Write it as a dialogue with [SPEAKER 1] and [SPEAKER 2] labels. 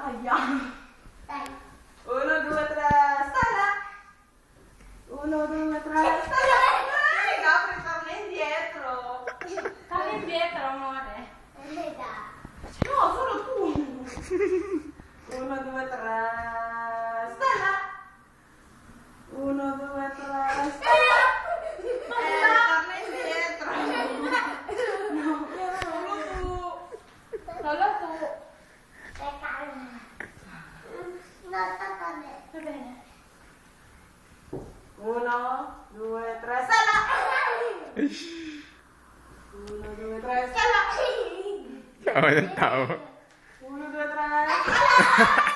[SPEAKER 1] Aia.
[SPEAKER 2] Dai.
[SPEAKER 1] 1, 2, 3, stalla. 1, 2, 3, stalla. Gabri, torna indietro.
[SPEAKER 3] Torna indietro, amore.
[SPEAKER 1] No, solo tu. 1, 2, 3, stalla. 1, 2, 3, stalla. Torna indietro. No, solo tu.
[SPEAKER 3] Solo tu. Va bene.
[SPEAKER 1] 1, 2, 3, stalla. 1, 2, 3, stalla.
[SPEAKER 4] Ciao, tao.
[SPEAKER 1] 1, 2, 3, stalla.